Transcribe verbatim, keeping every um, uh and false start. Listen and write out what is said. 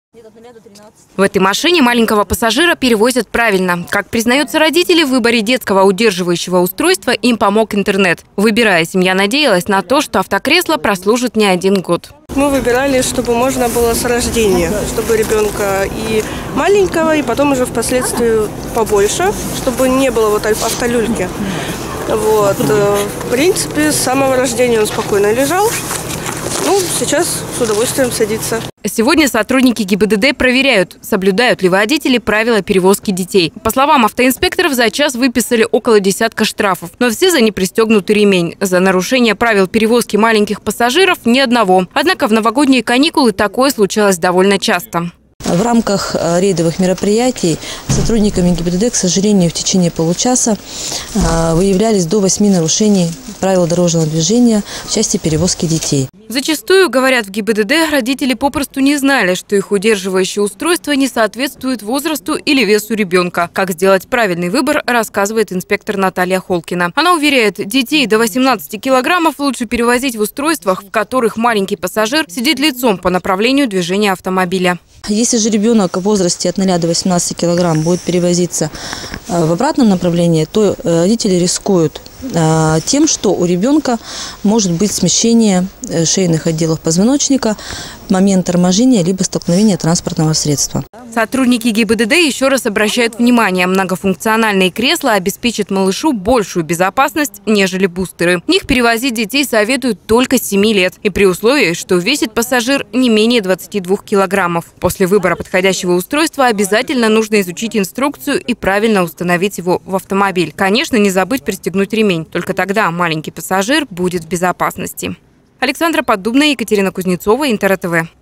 В этой машине маленького пассажира перевозят правильно. Как признаются родители, в выборе детского удерживающего устройства им помог интернет. Выбирая, семья надеялась на то, что автокресло прослужит не один год. Мы выбирали, чтобы можно было с рождения, чтобы ребенка и маленького, и потом уже впоследствии побольше, чтобы не было вот автолюльки. Вот. В принципе, с самого рождения он спокойно лежал. Ну, сейчас с удовольствием садится. Сегодня сотрудники ГИБДД проверяют, соблюдают ли водители правила перевозки детей. По словам автоинспекторов, за час выписали около десятка штрафов. Но все за непристегнутый ремень. За нарушение правил перевозки маленьких пассажиров ни одного. Однако в новогодние каникулы такое случалось довольно часто. В рамках рейдовых мероприятий сотрудниками ГИБДД, к сожалению, в течение получаса выявлялись до восьми нарушений правил дорожного движения в части перевозки детей. Зачастую, говорят в ГИБДД, родители попросту не знали, что их удерживающее устройство не соответствует возрасту или весу ребенка. Как сделать правильный выбор, рассказывает инспектор Наталья Холкина. Она уверяет, детей до восемнадцати килограммов лучше перевозить в устройствах, в которых маленький пассажир сидит лицом по направлению движения автомобиля. Если же ребенок в возрасте от ноля до восемнадцати килограмм будет перевозиться в обратном направлении, то родители рискуют тем, что у ребенка может быть смещение шейных отделов позвоночника в момент торможения либо столкновения транспортного средства. Сотрудники ГИБДД еще раз обращают внимание, многофункциональные кресла обеспечат малышу большую безопасность, нежели бустеры. В них перевозить детей советуют только с семи лет. И при условии, что весит пассажир не менее двадцати двух килограммов. После выбора подходящего устройства обязательно нужно изучить инструкцию и правильно установить его в автомобиль. Конечно, не забыть пристегнуть ремень. Только тогда маленький пассажир будет в безопасности. Александра Поддубная, Екатерина Кузнецова, Интер ТВ.